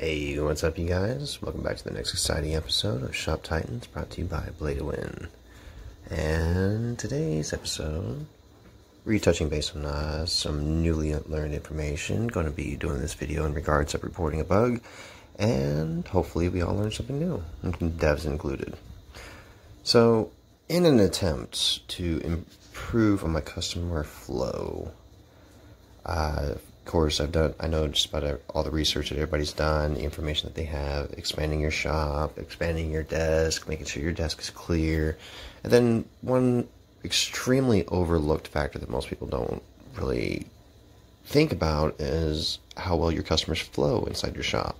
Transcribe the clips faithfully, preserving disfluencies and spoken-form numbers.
Hey, what's up you guys? Welcome back to the next exciting episode of Shop Titans, brought to you by Play to win. And today's episode, retouching base on uh, some newly learned information. Going to be doing this video in regards of reporting a bug, and hopefully we all learn something new, devs included. So, in an attempt to improve on my customer flow, uh, of course, I've done, I know just about all the research that everybody's done, the information that they have, expanding your shop, expanding your desk, making sure your desk is clear. And then one extremely overlooked factor that most people don't really think about is how well your customers flow inside your shop.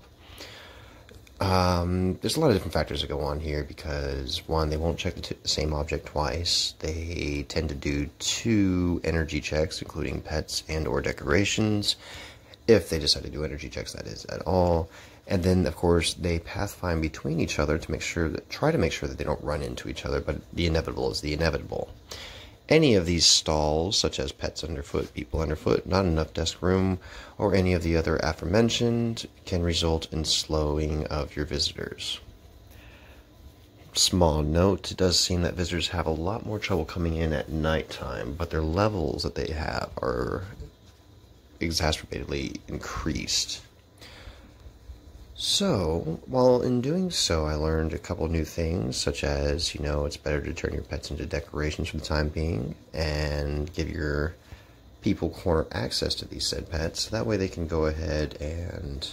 Um, there's a lot of different factors that go on here because, one, they won't check the t same object twice. They tend to do two energy checks, including pets and or decorations, if they decide to do energy checks, that is, at all. And then, of course, they pathfind between each other to make sure that, try to make sure that they don't run into each other, but the inevitable is the inevitable. Any of these stalls, such as pets underfoot, people underfoot, not enough desk room, or any of the other aforementioned, can result in slowing of your visitors. Small note, it does seem that visitors have a lot more trouble coming in at nighttime, but their levels that they have are exacerbatedly increased. So, while in doing so, I learned a couple new things, such as, you know, it's better to turn your pets into decorations for the time being, and give your people corner access to these said pets. That way they can go ahead and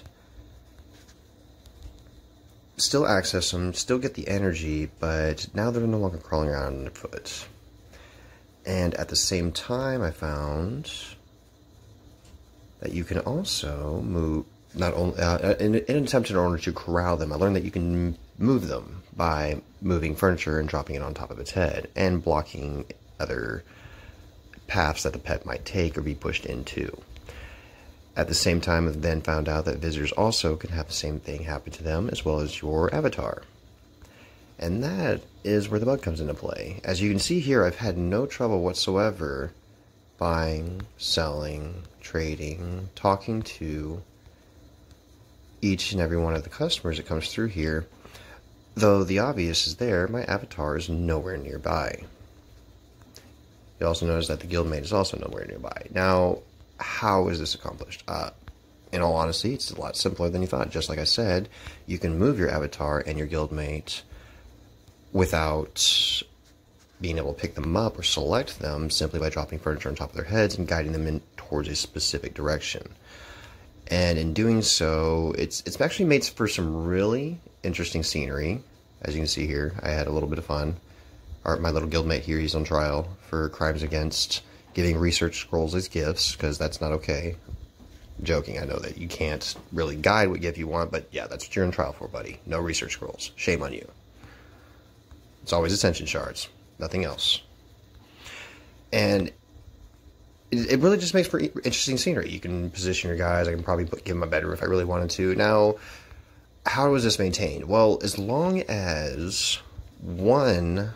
still access them, still get the energy, but now they're no longer crawling around underfoot. And at the same time, I found that you can also move... Not only uh, in, in an attempt in order to corral them, I learned that you can move them by moving furniture and dropping it on top of its head, and blocking other paths that the pet might take or be pushed into. At the same time, I then found out that visitors also can have the same thing happen to them, as well as your avatar. And that is where the bug comes into play. As you can see here, I've had no trouble whatsoever buying, selling, trading, talking to each and every one of the customers that comes through here. Though the obvious is there, my avatar is nowhere nearby. You also notice that the guildmate is also nowhere nearby. Now, how is this accomplished? Uh, in all honesty, it's a lot simpler than you thought. Just like I said, you can move your avatar and your guildmate without being able to pick them up or select them simply by dropping furniture on top of their heads and guiding them in towards a specific direction. And in doing so, it's it's actually made for some really interesting scenery. As you can see here, I had a little bit of fun. Our, my little guildmate here, he's on trial for crimes against giving research scrolls as gifts, because that's not okay. I'm joking, I know that you can't really guide what gift you want, but yeah, that's what you're on trial for, buddy. No research scrolls. Shame on you. It's always attention shards, nothing else. And it really just makes for interesting scenery. You can position your guys. I can probably put, give them a bedroom if I really wanted to. Now, how is this maintained? Well, as long as one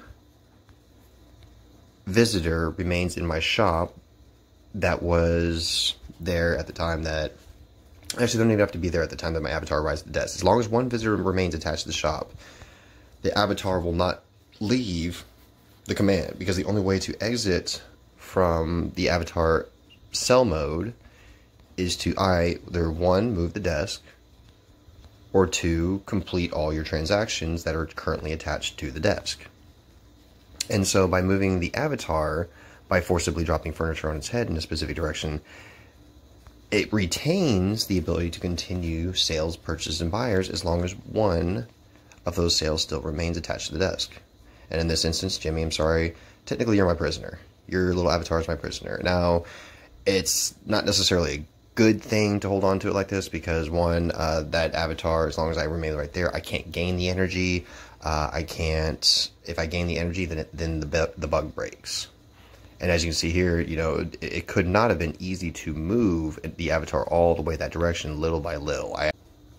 visitor remains in my shop that was there at the time that... Actually, they don't even have to be there at the time that my avatar arrives at the desk. As long as one visitor remains attached to the shop, the avatar will not leave the command, because the only way to exit from the avatar cell mode is to either one, move the desk, or two, complete all your transactions that are currently attached to the desk. And so by moving the avatar, by forcibly dropping furniture on its head in a specific direction, it retains the ability to continue sales, purchases, and buyers as long as one of those sales still remains attached to the desk. And in this instance, Jimmy, I'm sorry, technically you're my prisoner. Your little avatar is my prisoner. Now, it's not necessarily a good thing to hold on to it like this, because one, uh, that avatar, as long as I remain right there, I can't gain the energy. Uh, I can't, if I gain the energy, then, it, then the, the bug breaks. And as you can see here, you know, it, it could not have been easy to move the avatar all the way that direction, little by little. I,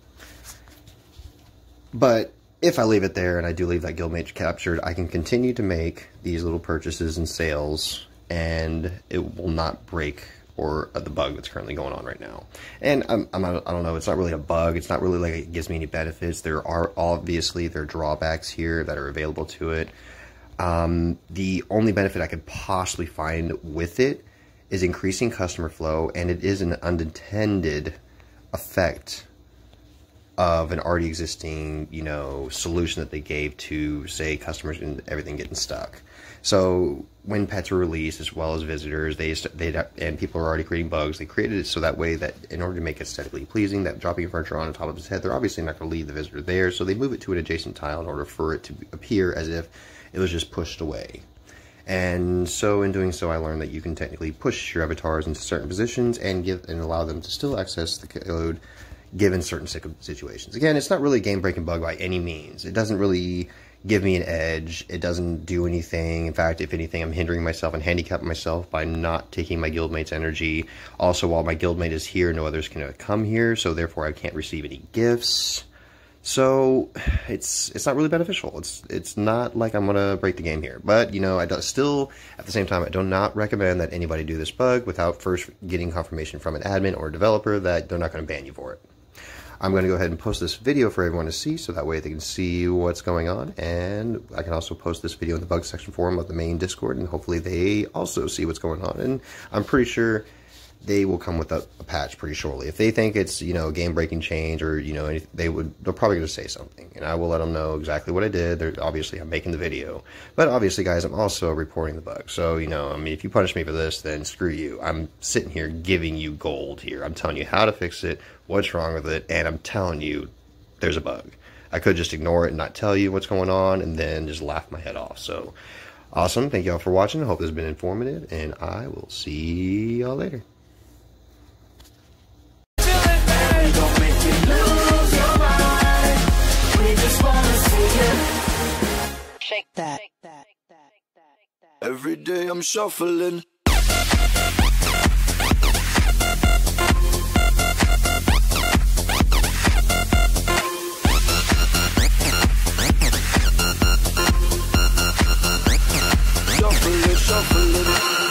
but if I leave it there, and I do leave that guildmate captured, I can continue to make these little purchases and sales, and it will not break or the bug that's currently going on right now. And I'm, I'm not, I don't know, it's not really a bug. It's not really like it gives me any benefits. There are obviously there are drawbacks here that are available to it. Um, the only benefit I could possibly find with it is increasing customer flow, and it is an unintended effect of an already existing, you know, solution that they gave to, say, customers and everything getting stuck. So when pets were released, as well as visitors, they they and people are already creating bugs. They created it so that way that in order to make it aesthetically pleasing, that dropping furniture on top of his head, they're obviously not going to leave the visitor there. So they move it to an adjacent tile in order for it to appear as if it was just pushed away. And so in doing so, I learned that you can technically push your avatars into certain positions and give and allow them to still access the code given certain situations. Again, it's not really a game-breaking bug by any means. It doesn't really give me an edge. It doesn't do anything. In fact, if anything, I'm hindering myself and handicapping myself by not taking my guildmate's energy. Also, while my guildmate is here, no others can come here, so therefore I can't receive any gifts. So it's it's not really beneficial. It's it's not like I'm gonna break the game here. But you know, I do, still at the same time I do not recommend that anybody do this bug without first getting confirmation from an admin or a developer that they're not going to ban you for it. I'm going to go ahead and post this video for everyone to see, so that way they can see what's going on, and I can also post this video in the bug section forum of the main Discord, and hopefully they also see what's going on. And I'm pretty sure they will come with a, a patch pretty shortly. If they think it's, you know, game-breaking change or, you know, anything, they would, they're probably going to say something, and I will let them know exactly what I did. They're, obviously, I'm making the video, but obviously, guys, I'm also reporting the bug. So, you know, I mean, if you punish me for this, then screw you. I'm sitting here giving you gold here. I'm telling you how to fix it, what's wrong with it, and I'm telling you there's a bug. I could just ignore it and not tell you what's going on and then just laugh my head off. So, awesome. Thank you all for watching. I hope this has been informative, and I will see y'all later. Shake that. Every day I'm shuffling. Shuffling, shuffling.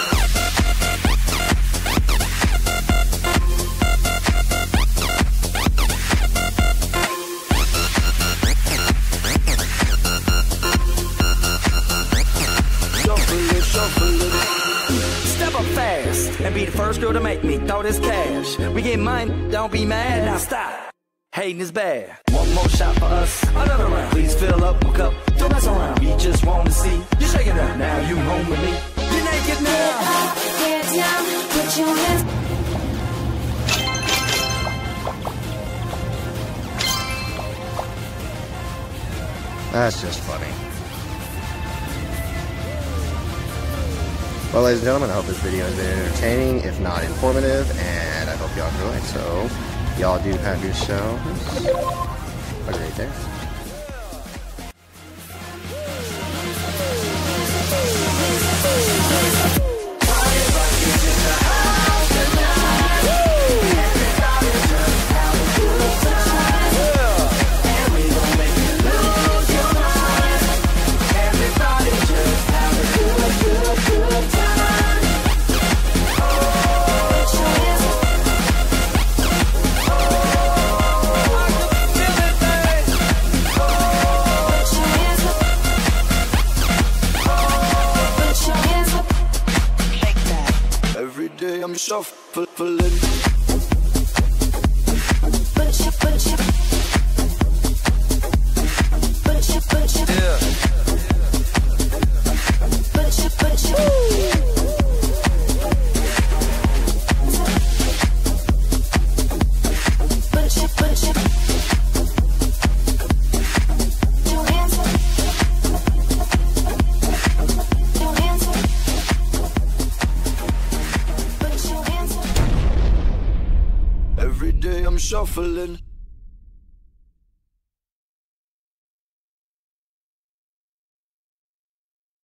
Step up fast and be the first girl to make me throw this cash. We get mine, don't be mad, now stop. Hating is bad. One more shot for us, another round. Please fill up my cup, don't mess around. We just want to see you shaking up. Now you home with me. You're naked now. Get up, get down, put your hands. That's just funny. Well, ladies and gentlemen, I hope this video has been entertaining, if not informative, and I hope y'all enjoy it. So, y'all do have yourselves a great day. I'm shuffling. Yeah. Every day I'm shuffling.